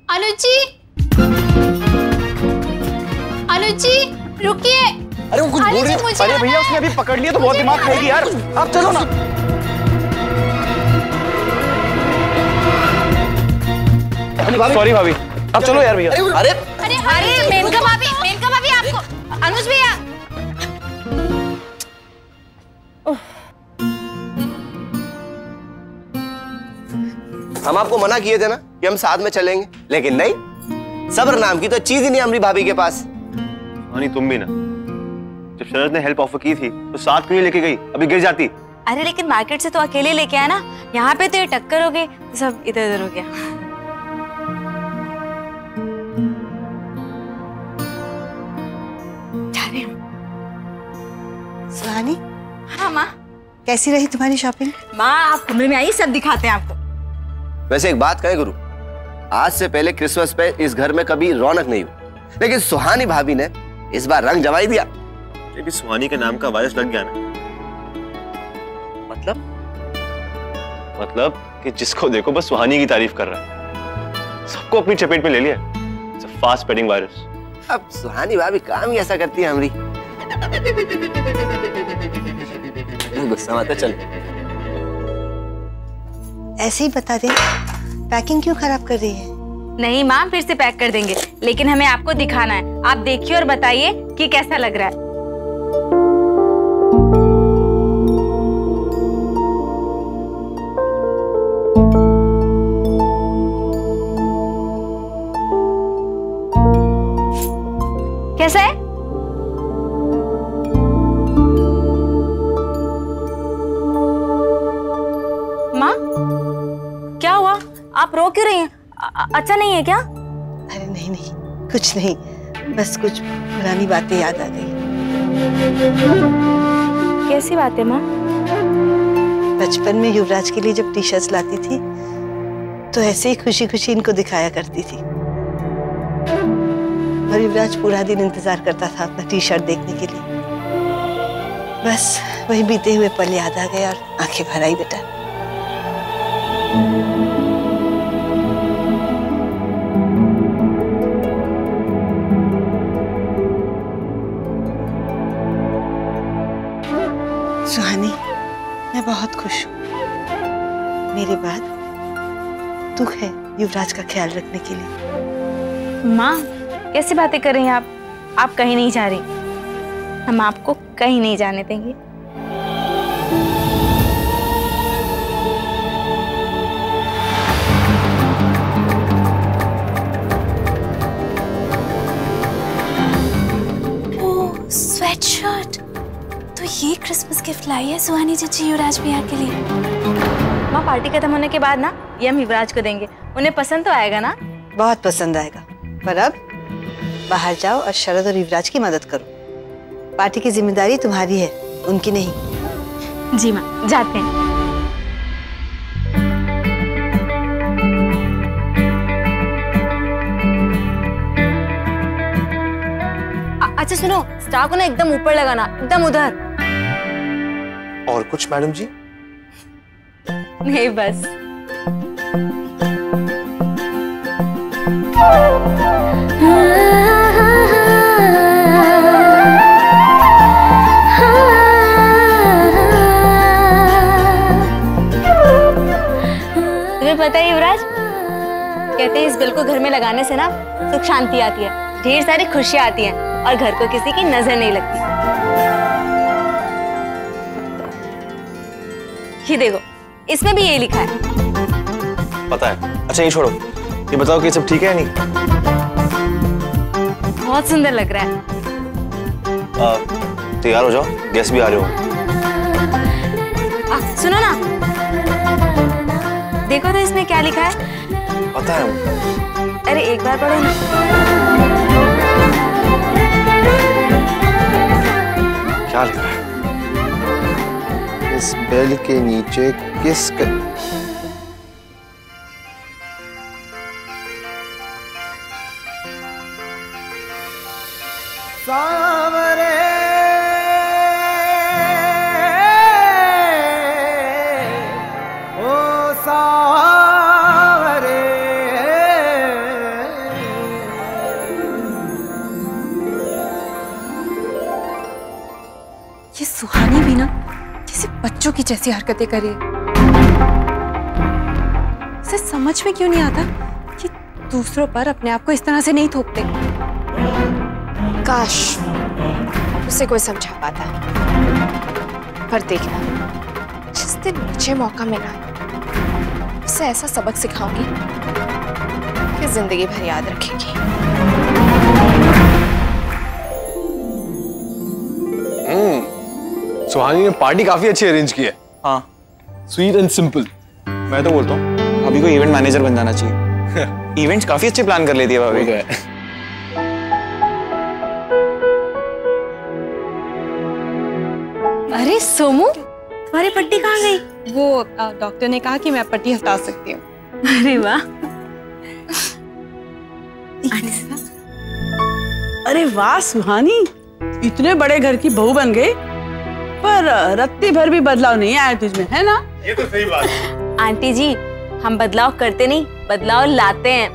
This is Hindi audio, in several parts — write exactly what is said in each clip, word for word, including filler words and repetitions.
अनुज जी, अनुज जी रुकिए। अरे वो कुछ बोल रही है। अरे भैया उसने अभी पकड़ लिया तो बहुत दिमाग खाएगी यार। आप चलो ना। सॉरी भाभी, आप चलो यार भैया। अरे अरे अरे मेनका भाभी, मेनका भाभी आपको अनुज भैया। हम आपको मना किए थे ना कि हम साथ में चलेंगे, लेकिन नहीं, सब्र नाम की तो चीज ही नहीं हमारी भाभी के पास। हानी तुम भी ना, जब शरद ने हेल्प ऑफर की थी तो साथ क्यों लेके गई, अभी गिर जाती। अरे लेकिन मार्केट से तो अकेले लेके आया ना, यहाँ पे तो ये टक्कर हो गई तो सब इधर उधर हो गया। सुहानी। हाँ माँ। कैसी रही तुम्हारी शॉपिंग? माँ आप कमरे में आइए, सब दिखाते हैं आपको। वैसे एक बात कहे गुरु, आज से पहले क्रिसमस पे इस घर में कभी रौनक नहीं हुई, लेकिन सुहानी भाभी ने इस बार रंग जमाई दिया। ये भी सुहानी के नाम का वायरस लग गया ना। मतलब मतलब कि जिसको देखो बस सुहानी की तारीफ कर रहा है, सबको अपनी चपेट में ले लिया। It's a fast spreading virus. अब सुहानी भाभी काम ही ऐसा करती है हमारी। गुस्सा मत चल। ऐसे ही बता दे, पैकिंग क्यों खराब कर रही है? नहीं माँ, फिर से पैक कर देंगे, लेकिन हमें आपको दिखाना है। आप देखिए और बताइए कि कैसा लग रहा है। कैसा है? माँ क्या हुआ, आप रो क्यों रही हैं? अच्छा नहीं है क्या? अरे नहीं नहीं, कुछ नहीं, बस कुछ पुरानी बातें याद आ गई। कैसी बातें माँ? बचपन में युवराज के लिए जब टी शर्ट्स लाती थी तो ऐसे ही खुशी खुशी इनको दिखाया करती थी, और युवराज पूरा दिन इंतजार करता था अपना टी शर्ट देखने के लिए। बस वही बीते हुए पल याद आ गए और आंखें भर आई बेटा। सुहानी, मैं बहुत खुश हूँ। मेरे बाद तू है युवराज का ख्याल रखने के लिए। माँ कैसी बातें कर रही हैं आप? आप कहीं नहीं जा रही, हम आपको कहीं नहीं जाने देंगे। ओह स्वेटशर्ट, तो ये क्रिसमस गिफ्ट लाई है सुहानी चाची युवराज भैया के लिए। माँ पार्टी खत्म होने के बाद ना ये हम युवराज को देंगे, उन्हें पसंद तो आएगा ना? बहुत पसंद आएगा, पर अब बाहर जाओ और शरद और युवराज की मदद करो। पार्टी की जिम्मेदारी तुम्हारी है, उनकी नहीं। जी माँ, जाते हैं। अच्छा सुनो, स्टार को ना एकदम ऊपर लगाना, एकदम उधर। और कुछ मैडम जी? नहीं बस। तुम्हें पता है युवराज, कहते हैं इस बेल को घर में लगाने से ना सुख शांति आती है, ढेर सारी खुशियां आती हैं और घर को किसी की नजर नहीं लगती। ये देखो, इसमें भी यही लिखा है। पता है। अच्छा ये छोड़ो, ये बताओ कि सब ठीक है या नहीं? बहुत सुंदर लग रहा है। तैयार हो जाओ, गेस्ट भी आ रहे हो। आ, सुनो ना, देखो तो इसमें क्या लिखा है। पता है। अरे एक बार पढ़ो ना। क्या लिखा है? इस बेल के नीचे किस कर... सावरे ओ सावरे की जैसी हरकतें करी है। उसे समझ में क्यों नहीं आता कि दूसरों पर अपने आप को इस तरह से नहीं थोपते। काश उसे कोई समझा पाता, पर देखना जिस दिन मुझे मौका मिला उसे ऐसा सबक सिखाऊंगी कि जिंदगी भर याद रखेगी। हम्म, सुहानी ने पार्टी काफी अच्छी अरेंज की है। हाँ, स्वीट एंड सिंपल। मैं तो बोलता हूँ अभी कोई इवेंट मैनेजर बन जाना चाहिए। इवेंट्स काफी अच्छे प्लान कर लेती है भाभी। अरे सोमू, तुम्हारी पट्टी कहाँ गई? वो डॉक्टर ने कहा कि मैं पट्टी हटा सकती हूँ। अरे वाह। अरे वाह सुहानी, इतने बड़े घर की बहू बन गई, पर रत्ती भर भी बदलाव नहीं आया तुझमें, है ना? ये तो सही बात है। आंटी जी, हम बदलाव करते नहीं, बदलाव लाते हैं।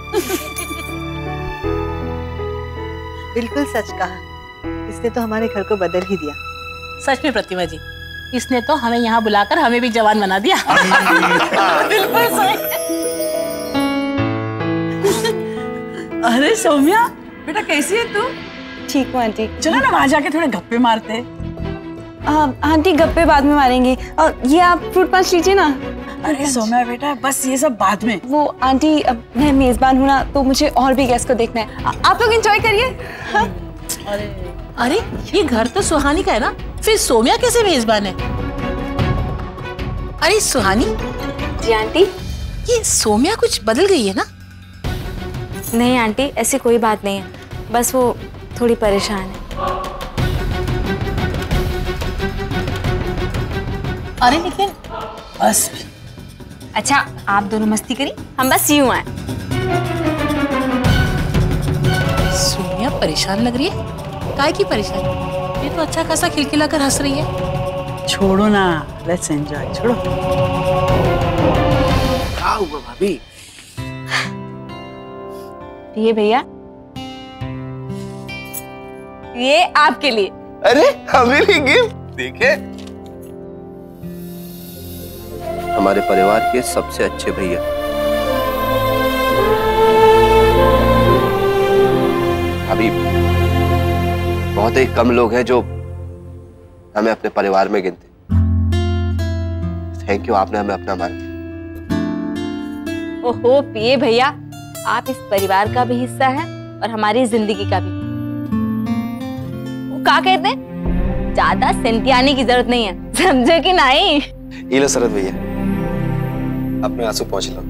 बिल्कुल सच कहा, इसने तो हमारे घर को बदल ही दिया। सच में प्रतिमा जी, इसने तो हमें यहाँ बुलाकर हमें भी जवान बना दिया। बिल्कुल सही। अरे सौम्या, बेटा कैसी है तू? ठीक हूँ आंटी। चलो ना वहां जाके थोड़े गप्पे मारते हैं। आंटी गप्पे बाद में मारेंगे, और ये आप फ्रूट पंच लीजिए ना। अरे सौम्या बेटा, बस ये सब बाद में। वो आंटी, अब मैं मेजबान हूँ ना, तो मुझे और भी गेस्ट को देखना है। आ, आप लोग एंजॉय करिए। हाँ? अरे अरे ये घर तो सुहानी का है ना, फिर सोम्या कैसे मेजबान है? अरे सुहानी। जी आंटी। ये सोम्या कुछ बदल गई है ना? नहीं आंटी, ऐसी कोई बात नहीं है, बस वो थोड़ी परेशान है। अरे लेकिन बस। अच्छा, आप दोनों मस्ती करी, हम बस यूं आए। सोम्या परेशान लग रही है। काय की परेशानी? ये तो अच्छा खासा खिलखिला कर हंस रही है। छोड़ो ना, लेट्स एंजॉय। छोड़ो। क्या हुआ भाभी? ये भैया, ये आपके लिए। अरे हमें भी गिफ्ट। देखे, हमारे परिवार के सबसे अच्छे भैया। अभी बहुत ही कम लोग हैं जो हमें अपने परिवार में गिनते। थैंक यू, आपने हमें अपना माना। ओहो पिए भैया, आप इस परिवार का भी हिस्सा हैं और हमारी जिंदगी का भी। वो क्या कहते हैं, ज्यादा सेंटियाने की जरूरत नहीं है, समझे कि नहीं? ये लो शरद भैया, अपने आंसू पहुंच लो।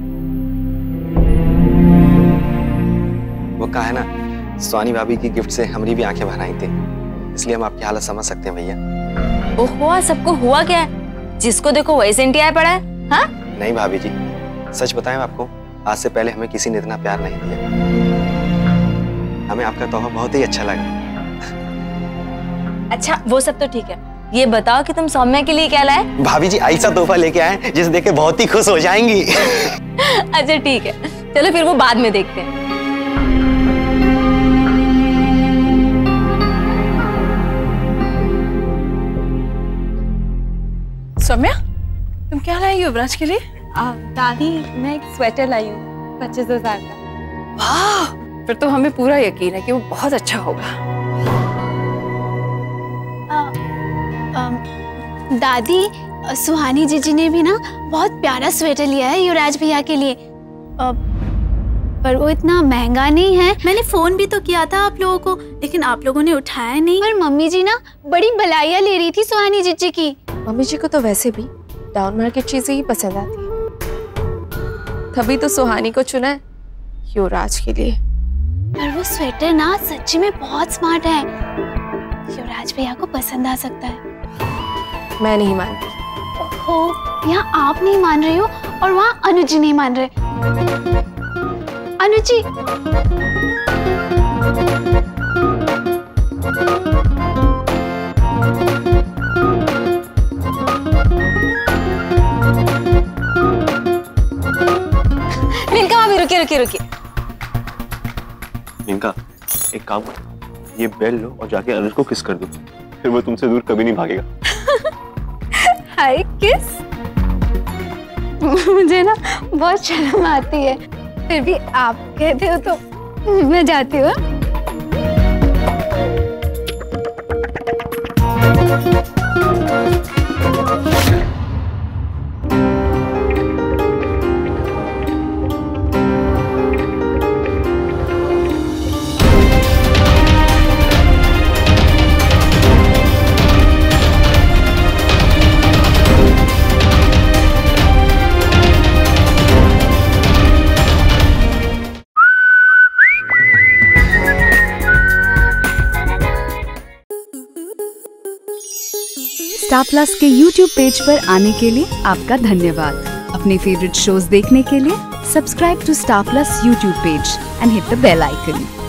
वो कहा है ना, सुहानी भाभी की गिफ्ट से हमारी भी आंखें भर आई थी, इसलिए हम आपकी हालत समझ सकते हैं भैया। ओहो, सबको हुआ क्या है? जिसको देखो वही सेंटिया पड़ा है। हाँ? नहीं भाभी जी, सच बताएं आपको, आज से पहले हमें किसी ने इतना प्यार नहीं दिया। हमें आपका तोहफा बहुत ही अच्छा लगा। अच्छा वो सब तो ठीक है, ये बताओ कि तुम सौम्या के लिए क्या लाए? भाभी जी ऐसा तोहफा लेके आए जिसे देख के बहुत ही खुश हो जाएंगी। अच्छा ठीक है, चलो फिर वो बाद में देखते हैं। सौम्या, तुम क्या लाई युवराज के लिए? आ, दादी, मैं एक स्वेटर लाई हूँ पच्चीस हजार का। वाह, फिर तो हमें पूरा यकीन है कि वो बहुत अच्छा होगा। आ, आ, दादी, सुहानी जीजी ने भी ना बहुत प्यारा स्वेटर लिया है युवराज भैया के लिए, आ, पर वो इतना महंगा नहीं है। मैंने फोन भी तो किया था आप लोगों को, लेकिन आप लोगों ने उठाया नहीं। पर मम्मी जी ना बड़ी भलाइयाँ ले रही थी सुहानी जीजी की। मम्मी जी को तो वैसे भी डाउन मार्केट चीजें ही पसंद आती है, तभी तो सुहानी को चुना है युवराज के लिए। पर वो स्वेटर ना सच्ची में बहुत स्मार्ट है, युवराज भैया को पसंद आ सकता है। मैं नहीं मानती। ओहो, यहाँ आप नहीं मान रही हो और वहाँ अनुज जी नहीं मान रहे। अनुज जी, रुकिए रुकिए रुकिए। इनका एक काम करो, ये बेल लो और जाके अनुज को किस कर दो, फिर वो तुमसे दूर कभी नहीं भागेगा। हाय किस। मुझे ना बहुत शर्म आती है, फिर भी आप कहते हो तो मैं जाती हूँ। स्टार प्लस के यूट्यूब पेज पर आने के लिए आपका धन्यवाद। अपने फेवरेट शोज देखने के लिए subscribe to Star Plus YouTube page and hit the bell icon.